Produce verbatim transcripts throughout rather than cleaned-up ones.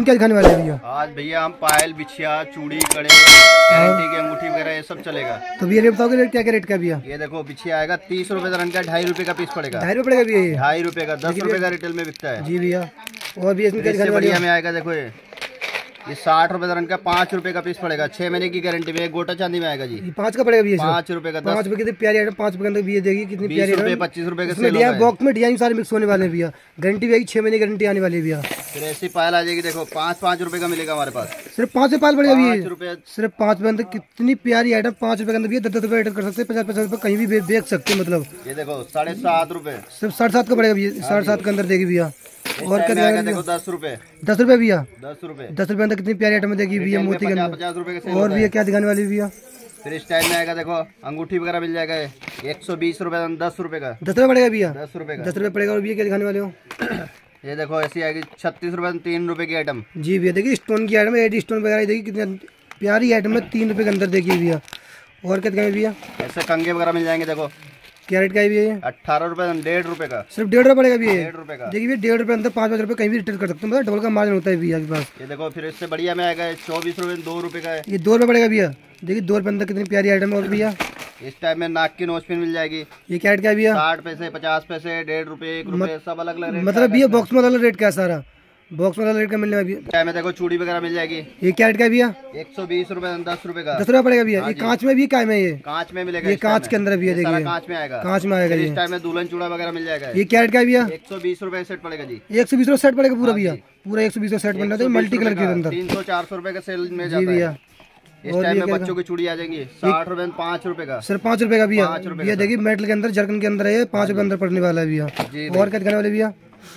क्या दिखाने वाले हैं भैया? आज भैया हम पायल, बिछिया, चूड़ी, कड़े, गारंटी की अंगूठी वगैरह ये सब चलेगा। तो भैया रेट बताओगे, रेट क्या क्या रेट का भैया? ये देखो बिछिया आएगा तीस रुपए दर्जन का, ढाई रुपए का पीस पड़ेगा। ढाई रुपए पड़ेगा भैया? ढाई रुपए का, दस रुपए का रिटेल में बिकता है। जी भैया। और भी इसमें क्या दिखाने वाले बढ़िया में आएगा, देखो ये ये साठ रुपए दर्जन का, पाँच रुपए का पीस पड़ेगा, छह महीने की गारंटी में। गोटा चांदी में आएगा जी। ये पाँच का पड़ेगा भैया? पाँच रुपए का, पाँच रुपए कितनी प्यारी आइटम, पाँच रुपए के अंदर भैया देखिए कितनी प्यारी रुपए, पच्चीस रुपए का सेल है। बॉक्स में डिजाइन सारे मिक्स होने वाले हैं भैया। गारंटी भी आएगी, छह महीने गारंटी आने वाली है भैया। फिर ऐसी पायल आ जाएगी, देखो पाँच पाँच रुपए का मिलेगा हमारे पास। सिर्फ पाँच पायल पड़ेगा भैया? रुपए सिर्फ पाँच रुपए अंदर कितनी प्यारी आइटम, पाँच रुपए के अंदर भैया दस दस रुपए आइटम कर सकते हैं, पचास पचास रुपए कहीं भी बेच सकते हैं। मतलब ये देखो साढ़े सात रुपए, सिर्फ साढ़े सात का पड़ेगा भैया, साढ़े सात के अंदर देगी भैया। और क्या देखो दस रुपए, दस रुपए भैया, दस रुपए दस रुपए अंदर कितनी प्यारी आइटम देगी भैया मोती के अंदर। पचास रुपए के। और भैया क्या दिखाने वाली भैया? फिर इस टाइम में आएगा, देखो अंगूठी वगैरह मिल जाएगा एक सौ बीस रुपए, दस रुपए का। दस रुपए पड़ेगा भैया? दस रुपए का, दस रुपए पड़ेगा। और भैया क्या दिखाने वाले हो? ये देखो ऐसी आएगी छत्तीस रुपए, तीन रुपए की आइटम। जी भैया देखिए स्टोन की आइटम, एडी स्टोन वगैरह देखिए कितनी प्यारी आइटम है, तीन रुपए के अंदर देखिए भैया। और क्या दिखाएंगे भैया? ऐसे कंगे वगैरह मिल जाएंगे, देखो क्या रेट का है भैया? अट्ठारह रुपए, डेढ़ रुपए का। सिर्फ डेढ़ रुपए पड़ेगा भैया? डेढ़ रुपए का। देखिए भैया डेढ़ रुपए अंदर पाँच पाँच रुपए कहीं भी रिटेल कर सकते हैं, मतलब डबल का मार्जिन होता है भैया के पास। ये देखो फिर इससे बढ़िया में आएगा चौबीस रुपए, दो रुपए का है। ये दो रुपए पड़ेगा भैया? देखिए दो रुपए अंदर कितनी प्यारी आइटम है। और भैया इस टाइम में नाक की नोज पिन मिल जाएगी। ये क्या रेट का है भैया? साठ पैसे, पचास पैसे, डेढ़ रुपए, एक रुपए, सब अलग अलग रेट। मतलब भैया बॉक्स में अलग रेट का है, सारा बॉक्स में अलग रेट का मिलने वाला भैया। टाइम में देखो चूड़ी वगैरह मिल जाएगी। ये क्या रेट का है भैया? एक सौ बीस रुपए, दस रुपए का। दस रुपए पड़ेगा भैया? ये कांच में भी काय में? ये कांच में मिलेगा। ये कांच के अंदर भैया देखिए, कांच में आएगा, कांच में आएगा। इस टाइम में दुल्हन चूड़ा वगैरह मिल जाएगा। ये क्या रेट का है भैया? एक सौ बीस रुपए सेट पड़ेगा जी। एक सौ बीस रुपए सेट पड़ेगा पूरा भैया? पूरा एक सौ बीस सेट बनना है मल्टी कलर के अंदर। तीन सौ चार सौ रुपए का सेल में जी भैया। इस टाइम में बच्चों की चूड़ी आ जाएंगी साठ रुपए, पाँच रुपए का। सिर्फ पाँच रुपए का भैया? भैया देखिए मेटल के अंदर, जर्कन के अंदर है, पाँच रुपए अंदर पड़ने वाला है भैया। और क्या दिखाने वाले भैया?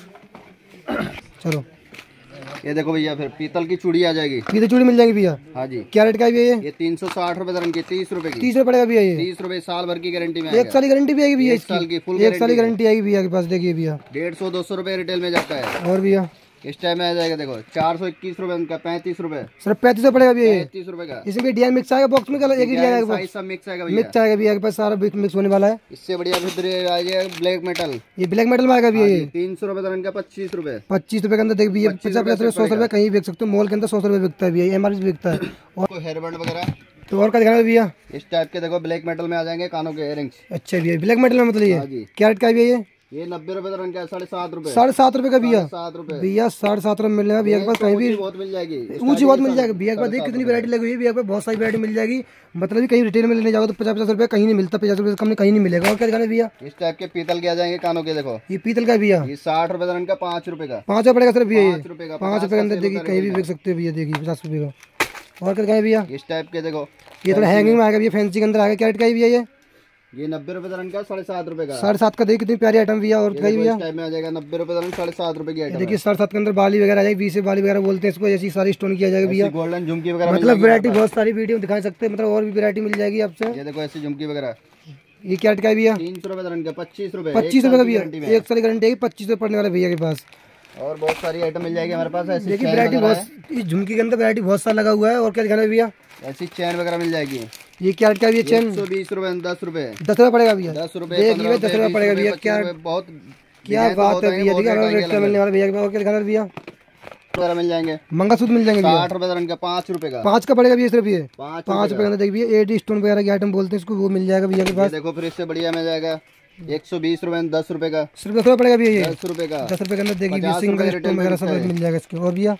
चलो ये देखो भैया, फिर पीतल की चूड़ी आ जाएगी। पीतल चूड़ी मिल जाएगी भैया? हाँ जी। क्या रेट का है भैया? ये तीन सौ साठ रुपए दर्जन की, तीस रुपए की। तीस रुपए पड़ेगा भैया? ये तीस रुपए, साल भर की गारंटी में। एक साल की गारंटी भी आएगी भैया? एक साल की फुल, एक साल की गारंटी आएगी भैया के पास। देखिए भैया डेढ़ सौ दो सौ रुपए रिटेल में जाता है। और भैया इस टाइम में आ जाएगा, देखो चार सौ इक्कीस रुपए उनका, पैंतीस रुपए। सिर्फ पैंतीस पड़ेगा भैया? पैंतीस रुपए का। इसमें डिजाइन मिक्स आएगा बॉक्स में? एक ही डिजाइन आएगा, सब मिक्स आएगा, मिक्स आएगा भैया के पास, सारा मिक्स होने वाला है। इससे बढ़िया फिर आ जाएगा ब्लैक मेटल। ये ब्लैक मेटल में आएगा भैया? ये तीन सौ रुपए दर्जन का, पच्चीस रुपए। पच्चीस रुपए के अंदर देख भैया, पचास पचास रुपए, सौ रुपए कहीं बेच सकते हो। मॉल के अंदर सौ रुपए बिकता है भैया, एम आर पी बिकता है। और हेयर बैंड वगैरह तो और क्या दिखाना है भैया? इस टाइप के देखो ब्लैक मेटल में आ जाएंगे कानों के इयररिंग्स। अच्छा भैया ब्लैक मेटल में, मतलब ये क्या रेट का है भैया? ये नब्बे रुपए दर्जन का, साढ़े सात रुपए। साढ़े सात रुपए का भैया? सात रुपए भैया, साढ़े सात रुपए मिलने भैया के पास, कहीं भी बहुत मिल जाएगी, ऊंची बहुत मिल जाएगी भैया के पास। देखिए कितनी वैरायटी लगी हुई है भैया के पास, बहुत सारी वैरायटी मिल जाएगी। मतलब कहीं रिटेल में लेने जाओ तो पचास पचास रुपए कहीं नहीं मिलता, पचास रुपए कम कहीं नहीं मिलेगा। और क्या दिखाना भैया? इस टाइप के पीतल के आ जाएंगे कानों के, देखो ये पीतल का भैया? ये साठ रुपए दर्जन का, पाँच रुपए का। पाँच रुपए पड़ेगा सिर्फ भैया? पाँच रुपए का, पाँच रुपए के अंदर देखिए कहीं भी बेच सकते हो भैया। देखिए पचास रुपए का। और क्या दिखाना भैया? इस टाइप के देखो, ये थोड़ा हैंगिंग में आएगा भैया, फैंसी के अंदर आएगा। क्या रेट का है भैया ये? ये नब्बे रुपए दर्जन का, साढ़े सात रुपए का। साढ़े सात का देखिए कितनी प्यारी आइटम भैया। और क्या भैया? टाइम में आ जाएगा नब्बे रुपए दर्जन, साढ़े सात रुपए की आइटम। देखिए साढ़े सात के अंदर बाली वगैरह आ जाएगी, बीस से बाली वगैरह बोलते हैं इसको, ऐसी सारी स्टोन किया जाएगा भैया। गोल्डन झुमकी वगैरह, मतलब वैरायटी बहुत सारी वीडियो दिखा सकते हैं, मतलब और भी वैरायटी मिल जाएगी आपसे। ये देखो ऐसी झुमकी वगैरह। ये क्या रेट का है भैया? तीन सौ रुपए दर्जन का, पच्चीस रुपए। पच्चीस रुपए का भैया? एक साल की गारंटी है, पच्चीस रुपए पड़ने वाले भैया के पास। और बहुत सारी आइटम मिल जाएगी हमारे पास। ऐसी देखिए वैरायटी बहुत, इस झुमकी के अंदर वैरायटी बहुत सारा लगा हुआ है। और क्या दिखाना है भैया? ऐसी चैन वगैरह मिल जाएगी। ये क्या रेट का है चैन? एक सौ बीस रुपए, दस रुपए। दस रुपए पड़ेगा भैया? दस रुपए, देखिए दस रुपए पड़ेगा भैया। क्या बहुत क्या बात है भैया, देखिए रेट का मिलने वाला भैया के पास। और क्या दिखाना है भैया? वगैरह मिल जाएंगे, मंगलसूत्र मिल जाएंगे साठ रुपए दर्जन का, पाँच रुपए का। पाँच का पड़ेगा भैया सिर्फ? ये पाँच पाँच रुपए के अंदर देखिए एडी स्टोन वगैरह की आइटम बोलते हैं इसको, वो मिल जाएगा भैया के पास। देखो फिर इससे बढ़िया मिल जाएगा एक सौ बीस रुपए, दस रुपए का। सिर्फ दस रुपए पड़ेगा भैया? ये दस रुपए का। दस रुपए के अंदर देखिए सिंगल स्टोन वगैरह सब मिल जाएगा इसके। और भैया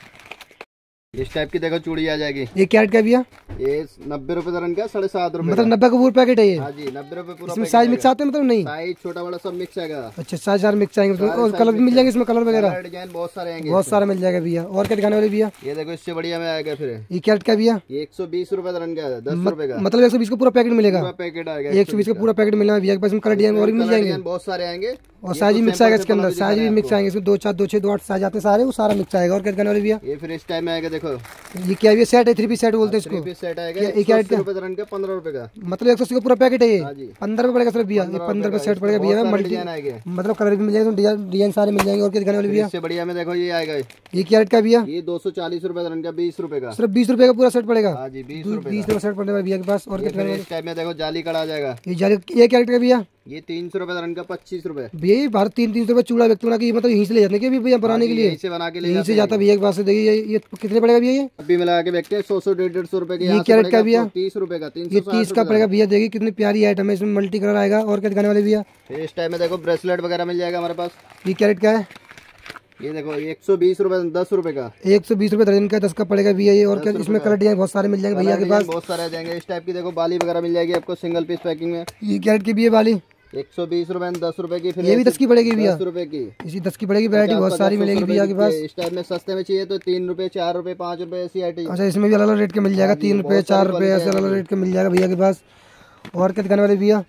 इस टाइप की देखो चूड़ी आ जाएगी। ये क्या रेट का भैया? ये नब्बे रुपए दर्जन का, साढ़े सात रुपए। मतलब नब्बे का पूरा पैकेट है ये? हाँ जी, नब्बे रुपए पूरा। इसमें साइज मिक्स आते हैं मतलब? नहीं, साइज छोटा बड़ा सब मिक्स आएगा। अच्छा साइज सारे मिक्स आएंगे। और कलर भी मिल जाएंगे इसमें, कलर वगैरह डिजाइन बहुत सारे आएंगे, बहुत सारा मिल जाएगा भैया। और क्या दिखाने वाले भैया? ये देखो इससे बढ़िया में आएगा फिर। ये क्या रेट का भैया? ये एक सौ बीस रुपए दर्जन का, दस रुपए का। मतलब एक सौ बीस का पूरा पैकेट मिलेगा? पैकेट आएगा एक सौ बीस का पूरा पैकेट मिलेगा भैया के पास। कलर डिजाइन और भी मिल जाएंगे, बहुत सारे आएंगे। और साइज भी मिक्स आएगा इसके अंदर, साइज भी मिक्स आएंगे इसमें। दो चार दो छह दो आठ साइज आते हैं सारे, वो सारा मिक्स आएगा। और क्या दिखाने वाले भैया? ये फिर इस टाइम में आएगा, देखो ये क्या है? सेट है, थ्री पीस सेट बोलते हैं इसको। थ्री पीस सेट आएगा, ये क्या रेट का? पंद्रह रुपए का। मतलब एक सौ अस्सी का पूरा पैकेट है ये? पंद्रह रुपए पड़ेगा सिर्फ भैया? ये पंद्रह रुपए सेट पड़ेगा भैया। मल्टी मतलब कलर भी मिल जाएगा, डिजाइन सारे मिल जाएंगे। और क्या दिखाने वाले भैया? इससे बढ़िया में देखो ये आएगा। ये क्या रेट का भैया? ये दो सौ चालीस रुपए दर्जन का, बीस रुपए का। सिर्फ बीस रुपए का पूरा सेट पड़ेगा? हाँ जी, बीस बीस रुपए सेट पड़ने वाला भैया के पास। और क्या इस टाइप में देखो जाली कड़ा आ जाएगा। ये जाली, ये क्या रेट का भैया? ये तीन सौ रुपए रन का पच्चीस रुपए। भैया ये भारत तीन तीन सौ रुपए चूड़ा व्यक्ति बना के मतलब यहीं से ले जाते हैं कि भैया बनाने के लिए यहीं से बना के ले यहीं से जाता है भैया के पास से। देखिए ये ये कितने पड़ेगा भैया ये अभी मिला के व्यक्ति सौ सौ डेढ़ डेढ़ सौ रुपए के। ये क्या रेट का भैया? तीस रुपए का। तीन ये तीस का पड़ेगा भैया। देखिए कितनी प्यारी आइटम है, इसमें मल्टी कलर आएगा। और क्या दिखाने वाले भैया? इस टाइम में देखो ब्रेसलेट वगैरह मिल जाएगा हमारे पास। ये क्या रेट का है? ये देखो एक सौ बीस रुपए दस रुपए का। एक सौ बीस रुपए दर्जन का दस का पड़ेगा भैया ये। और क्या इसमें कलर डिजाइन बहुत सारे मिल जाएंगे भैया के पास, बहुत सारे आ जाएंगे। इस टाइप की देखो बाली वगैरह मिल जाएगी आपको सिंगल पीस पैकिंग में। ये क्या रेट की भैया वाली? एक सौ बीस रुपए दस रुपए की। फिर ये भी दस की पड़ेगी भैया? दस रुपए की। इसी दस की पड़ेगी। वैरायटी बहुत सारी मिलेगी भैया के पास। इस टाइप में सस्ते में चाहिए तो तीन रुपए चार रुपए पाँच रुपए ऐसी आइटम। अच्छा इसमें भी अलग अलग रेट के मिल जाएगा, तीन रुपए चार रुपए ऐसे अलग अलग रेट के मिल जाएगा भैया के पास। और क्या दिखाने वाले भैया?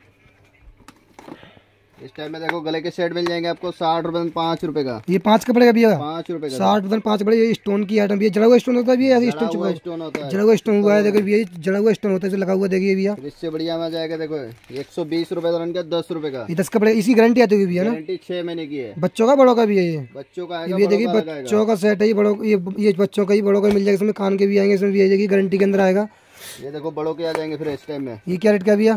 इस टाइम में देखो गले के सेट मिल जाएंगे आपको साठ रुपए पाँच रुपए का। ये पाँच का पड़ेगा भैया? पाँच रुपए का। साठ रुपए पाँच पड़ेगा। ये स्टोन की आइटम भैया, जड़ा हुआ स्टोन होता है भैया, स्टोन चुका स्टोन होता है। जड़ा हुआ स्टोन हुआ है। देखो भैया जड़ा हुआ स्टोन होता है, लगा हुआ देखिए भैया। इससे बढ़िया में जाएगा देखो एक सौ बीस रुपए रन का दस रुपए का। ये दस का पड़ेगा। इसी गारंटी आती होगी भैया ना? गारंटी छह महीने की है। बच्चों का बड़ों का भी है ये? बच्चों का ये देखिए बच्चों का सेट है ये। बड़ों ये ये बच्चों का ही बड़ों का मिल जाएगा। इसमें कान के भी आएंगे, इसमें भी देखिए गारंटी के अंदर आएगा। ये देखो बड़ों के आ जाएंगे फिर इस टाइम में। ये क्या रेट का भैया?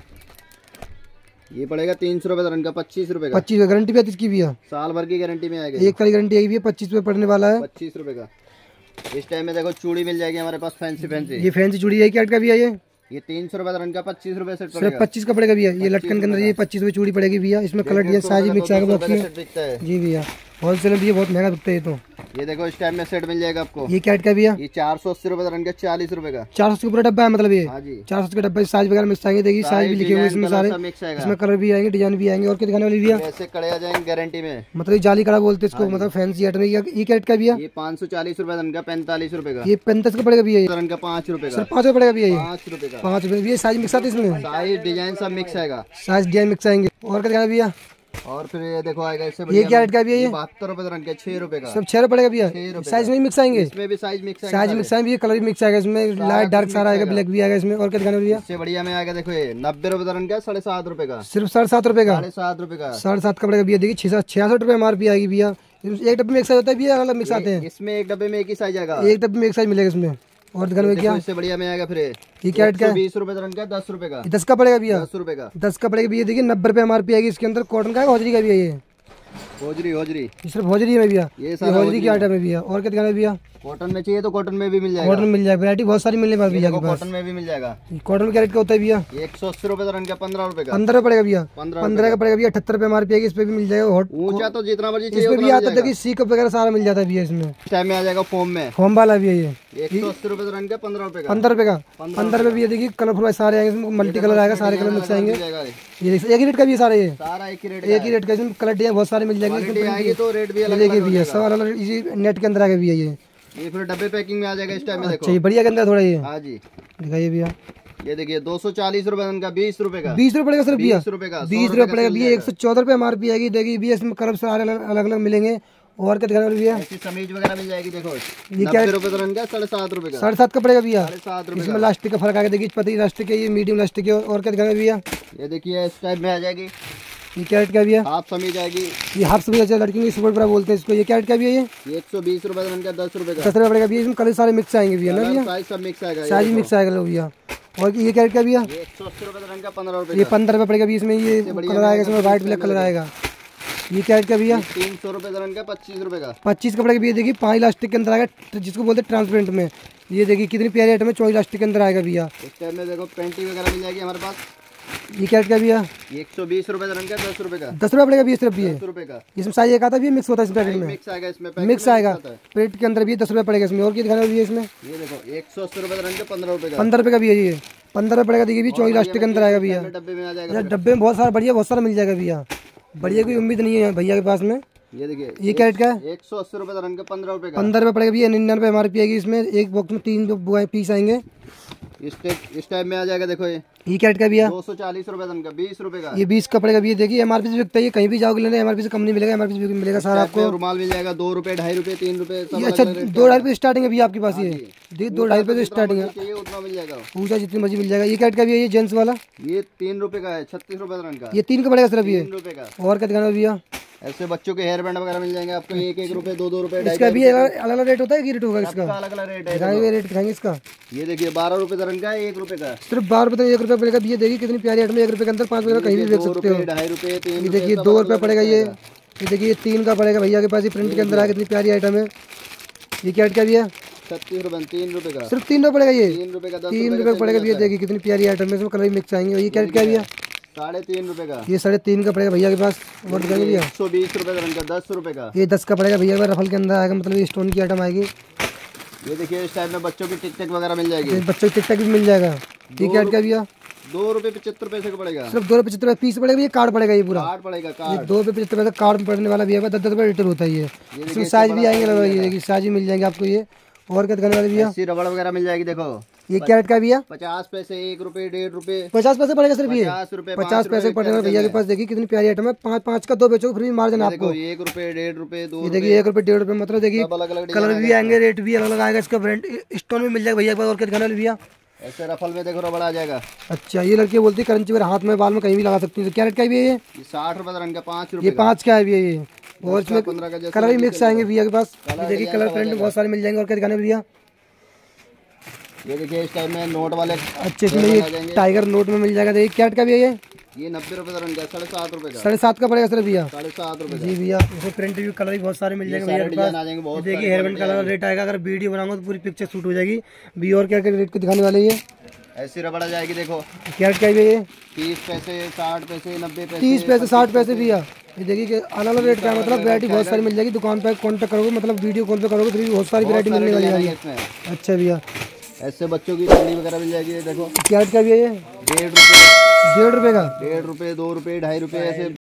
ये पड़ेगा तीन सौ रुपए रन का पच्चीस रुपए का। पच्चीस गारंटी भी आती इसकी भैया? साल भर की गारंटी में आएगा। एक साल की गारंटी आएगी भैया। पच्चीस रुपए पड़ने वाला है। पच्चीस रुपए का। इस टाइम में देखो चूड़ी मिल जाएगी हमारे पास फैंसी फैंसी। ये फैंसी चूड़ी है, क्या रेट का भैया ये? ये तीन सौ रुपए रन का पच्चीस रुपए सेट सिर्फ पड़ेगा। पच्चीस का पड़ेगा भैया। ये लटकन के अंदर ये पच्चीस रुपए चूड़ी पड़ेगी भैया। इसमें कलर डिजाइन साइज मिक्स आएगा बॉक्स में। जी भैया होलसेल में भैया बहुत महंगा बिकता है ये तो। ये देखो इस टाइम में सेट मिल जाएगा आपको। ये क्या रेट का भैया? ये चार सौ अस्सी रुपए रन का चालीस रुपए का। चार सौ पूरा डब्बा है मतलब ये? हाँ जी चार सौ के डब्बे साइज वगैरह मिक्स आएंगे। देखिए साइज भी लिखे हुए इसमें सारे, इसमें कलर भी आएंगे डिजाइन भी आएंगे। और क्या दिखाने वाली भैया? ऐसे कड़े आ जाएंगे गारंटी में। मतलब जाली कड़ा बोलते हैं इसको, मतलब फैंसी आइटम। ये क्या रेट का भैया? ये पाँच सौ चालीस रुपए रन का पैंतालीस रुपए का। ये पैंतीस का पड़ेगा भैया? रन का पाँच रुपए का। सर पाँच रुपए पड़ेगा भैया ये? पाँच रुपए का। पाँच रुपए भैया। साइज मिक्स आते हैं इसमें? साइज डिजाइन सब मिक्स आएगा। साइज डिजाइन मिक्स आएंगे। और क्या दिखाना भैया? और फिर ये देखो आएगा इससे ये क्या रेट का भैया? ये बहत्तर रुपए रन के छह रुपए का। सब छह रुपए पड़ेगा भैया? साइज में मिक्स आएंगे? इसमें भी साइज मिक्स आएगा। साइज मिक्स आएंगे, कलर भी मिक्स आएगा इसमें। लाइट डार्क सारा आएगा, ब्लैक भी आएगा इसमें। और क्या दिखाना भैया? इससे बढ़िया में आएगा देखो ये नब्बे रुपए रन का साढ़े सात रुपए का। सिर्फ साढ़े सात रुपए का? साढ़े सात रुपए का। साढ़े सात का पड़ेगा भैया। देखिए छह छियासठ रुपए एम आर पी आएगी भैया। एक डब्बे में एक साइज होता है भैया, अलग मिक्स आते हैं? इसमें एक डब्बे में एक ही साइज आएगा। एक डब्बे में एक साइज मिलेगा इसमें। और दिखाने में क्या? इससे बढ़िया में आएगा फिर ये क्या रेट का है? बीस रुपए रन का दस रुपए का। दस का पड़ेगा भैया? दस रुपए का। दस का पड़ेगा भैया। देखिए नब्बे रुपए एम आर पी आएगी। इसके अंदर कॉटन का है, होजरी का भी है ये? होजरी होजरी सिर्फ होजरी में भैया? ये ये होजरी की आइटम है भैया। और क्या दिखाना है भैया? कॉटन में चाहिए तो कॉटन में भी मिल जाएगा। कॉटन मिल जाएगा, वैरायटी बहुत सारी मिलने वाली भैया के पास। कॉटन में भी मिल जाएगा। कॉटन क्या रेट का होता है भैया? एक सौ अस्सी रुपए रन का पंद्रह रुपए का। पंद्रह पड़ेगा भैया? पंद्रह पंद्रह का पड़ेगा भैया। अठहत्तर रुपए एम आर पी आएगी। इस पे भी मिल जाएगा। हॉट ऊंचा तो जितना मर्जी चाहिए इसमें भी आता है। देखिए सी कप वगैरह सारा मिल जाता है भैया इसमें। टाइम में आ जाएगा फोम में। फोम वाला भी है ये। एक सौ अस्सी रुपए रन का पंद्रह रुपए का। पंद्रह रुपए का? पंद्रह रुपए भैया। देखिए कलरफुल सारे आएंगे इसमें, मल्टी कलर आएगा, सारे कलर मिक्स आएंगे। ये एक ही रेट का भी है सारे? ये सारा एक ही रेट एक ही रेट का। इसमें कलर डिजाइन बहुत सारे मिल जाएंगे तो रेट भी अलग देखिए भैया। सब अलग अलग इसी नेट के अंदर आ गया भैया ये। ये फिर डब्बे पैकिंग में आ जाएगा इस टाइम में। देखो अच्छा ये बढ़िया के अंदर थोड़ा ये हाँ जी दिखाइए भैया। ये देखिए दो सौ चालीस रुपए रन का बीस रुपए का। बीस रुपए पड़ेगा सिर्फ भैया? बीस रुपए का। बीस रुपए पड़ेगा भैया। एक सौ चौदह रुपए एम आर पी आएगी। देखिए भैया इसमें कलर सारे अलग अलग मिलेंगे। और क्या दिखाना भैया? ऐसी समीज वगैरह मिल जाएगी। देखो ये क्या रुपए रन का साढ़े सात रुपए का। साढ़े सात का पड़ेगा भैया? साढ़े सात रुपए। इसमें लास्टिक का फर्क आएगा। देखिए पतली लास्टिक है, ये मीडियम लास्टिक है। और क्या दिखाना भैया? ये देखिए इस टाइप में आ जाएगी। ये क्या रेट का भैया? हाफ समीज आएगी। ये हाफ समीज अच्छा लड़की सुपर बड़ा बोलते हैं इसको। ये क्या रेट का भैया? ये एक सौ बीस रुपए रन का दस रुपए का। दस रुपए पड़ेगा भैया। इसमें कलर सारे मिक्स आएंगे भैया ना भैया? साइज सब मिक्स आएगा। साइज मिक्स आएगा लो भैया। और ये क्या रेट का भैया? एक सौ अस्सी रुपए रन का पंद्रह रुपए। ये पंद्रह रुपए पड़ेगा भैया। इसमें ये कलर आएगा, इसमें व्हाइट ब्लैक कलर आएगा। ये क्या रेट का भैया? तीन सौ रुपए रन का पच्चीस रुपए का। पच्चीस का पड़ेगा भैया। देखिए पाँच इलास्टिक के अंदर आएगा, जिसको बोलते हैं ट्रांसपेरेंट में। ये देखिए कितनी प्यारी आइटम है, चौबीस इलास्टिक के अंदर आएगा भैया। इस टाइम में देखो पेंटिंग वगैरह मिल जाएगी हमारे पास। ये क्या रेट का भैया? एक सौ बीस रुपए रन का दस रुपए का। दस रुपए पड़ेगा भैया सिर्फ ये? दस रुपए का। इसमें साइज एक आता है भैया, मिक्स होता है इस पैकेट में? मिक्स आएगा इसमें। मिक्स आएगा पेट के अंदर भी। दस रुपए पड़ेगा इसमें। और क्या दिखाना है भैया इसमें? ये देखो एक सौ अस्सी रुपए रन का पंद्रह रुपए का। पंद्रह रुपए का भैया। ये पंद्रह रुपए पड़ेगा। देखिए चौबीस इलास्टिक के अंदर आएगा भैया। डब्बे में आ जाएगा। डब्बे में बहुत सारा बढ़िया बहुत सारा मिल जाएगा भैया। बढ़िया कोई उम्मीद नहीं है भैया के पास में। ये देखिए ये क्या रेट का है? एक सौ अस्सी रुपए रन का पंद्रह रुपए का। पंद्रह रुपए पड़ेगा भैया। निन्यानवे एम आर पी आएगी इसमें। एक बॉक्स में तीन पीस आएंगे। इस टाइप इस टाइप में आ जाएगा। देखो ये ये क्या रेट का भैया? दो सौ चालीस रुपए रन का बीस रुपए का। ये बीस का पड़ेगा भैया। देखिए एमआरपी से बिकता है, कहीं भी जाओगे लेने एमआरपी से कम नहीं मिलेगा। एमआरपी से मिलेगा सारा आपको। रुमाल मिल जाएगा दो रुपए ढाई रुपए तीन रुपए। ये अच्छा दो ढाई रुपए स्टार्टिंग है भैया आपके पास? ये देखिए दो ढाई रुपए से स्टार्टिंग है। उतना मिल जाएगा। पूछा जितनी मर्जी मिल जाएगा। ये क्या रेट का भैया? ये जेंट्स वाला ये तीन रुपए का है छत्तीस रुपए रन का। ये तीन का पड़ेगा सिर्फ ये? तीन रुपए का। और क्या दिखाना भैया? ऐसे बच्चों के हेयर बैंड वगैरह मिल जाएंगे आपको एक एक रुपए दो दो रुपए। इसका भी अलग अलग रेट होता है कि रेट होगा इसका? अलग अलग रेट है। दिखाएंगे रेट दिखाएंगे इसका। ये देखिए बारह रुपए दर्जन का है, एक रुपए का। सिर्फ बारह रुपए एक रुपए पड़ेगा। ये देखिए कितनी प्यारी आइटम है, एक रुपए के अंदर पाँच रुपए कहीं भी बेच सकते हो। ढाई रुपए तीन। ये देखिए दो रुपए पड़ेगा ये। ये देखिए ये तीन का पड़ेगा भैया के पास। ये प्रिंट के अंदर है, कितनी प्यारी आइटम है। ये क्या रेट का भी है? छत्तीस रुपए तीन रुपए का। सिर्फ तीन रुपए पड़ेगा ये। तीन रुपए का तीन रुपए पड़ेगा भैया। देखिए कितनी प्यारी आइटम है, इसमें कलर भी मिक्स आएंगे। ये क्या रेट का भी है? साढ़े तीन रुपए का। ये साढ़े तीन का पड़ेगा भैया के पास। और दिखाएंगे भैया एक सौ बीस रुपए दर्जन का, दस रुपए का। ये दस का पड़ेगा भैया के पास। रफल के अंदर आएगा, मतलब ये स्टोन की आइटम आएगी। ये देखिए इस टाइप में बच्चों की टिक टक वगैरह मिल जाएगी। बच्चों की टिक टक भी मिल जाएगा। ये क्या रेट का भैया? दो रुपए पचहत्तर पैसे का पड़ेगा। सिर्फ दो रुपए पचहत्तर पीस पड़ेगा। ये कार्ड पड़ेगा, ये पूरा कार्ड पड़ेगा। ये कार्ड दो रुपए पचहत्तर पैसे कार्ड पड़ने वाला भी है। दस दस रुपए लीटर होता है ये। इसमें साइज भी आएंगे, लगा ये देखिए साइज भी मिल जाएंगे आपको। ये और क्या दिखाने वाले भैया? ऐसी रबड़ वगैरह मिल जाएगी। देखो ये क्या रेट का भैया? पचास पैसे, एक रुपए, डेढ़ रुपए, पचास पैसे पड़ेगा सिर्फ ये। पचास रुपए, पचास पैसे पड़ेगा भैया के पास। देखिए कितनी प्यारी आइटम है। पाँच पाँच का दो बेचो फिर भी मार्जिन आपको। देखो एक रुपए, डेढ़ रुपए, दो। ये देखिए एक रुपए डेढ़ रुपए, मतलब देखिए अलग अलग कलर भी आएंगे, रेट भी अलग अलग आएगा। इसका ब्रांड स्टोन भी मिल जाएगा भैया के पास। और क्या दिखाने वाले भैया? ऐसे रफल में देखो रबड़ आ जाएगा। अच्छा ये लड़की बोलती है करंची मेरे हाथ में बाल में कहीं भी लगा सकती है। तो क्या रेट का भी है ये? ये साठ रुपए दर्जन का, पाँच रुपए। ये पाँच का है भैया ये। और इसमें पंद्रह का कलर भी मिक्स आएंगे भैया के पास। ये देखिए कलर प्रिंट बहुत सारे मिल जाएंगे। और क्या दिखाने भैया? ये देखिए इस टाइम में नोट वाले अच्छे इसमें ये टाइगर नोट में मिल जाएगा। देखिए क्या रेट का भी है ये? ये नब्बे रुपए दर्जन का, साढ़े सात रुपए का। साढ़े सात का पड़ेगा सिर्फ भैया। साढ़े सात रुपए जी भैया। इसमें प्रिंट भी कलर भी बहुत सारे मिल जाएंगे भैया के डिजाइन आ पास। जाएंगे बहुत। देखिए हेयर बैंड का अलग रेट आएगा। अगर वीडियो बनाऊंगा तो पूरी पिक्चर शूट हो जाएगी भी। और क्या क्या रेट को दिखाने वाले ये? ऐसी रबड़ आ जाएगी। देखो क्या रेट का है ये? तीस पैसे, साठ पैसे, नब्बे पैसे, तीस पैसे, साठ पैसे भैया। ये देखिए कि अलग अलग रेट का है, मतलब वैरायटी बहुत सारी मिल जाएगी। दुकान पर कॉन्टेक्ट करोगे, मतलब वीडियो कॉल पे करोगे तो भी बहुत सारी वैरायटी मिलने वाली है इसमें। अच्छा भैया ऐसे बच्चों की चंडी वगैरह मिल जाएगी। देखो क्या रेट का भी है ये? डेढ़ रुपए, डेढ़ रुपए का। डेढ़ रुपए, दो रुपए, ढाई रुपए, ऐसे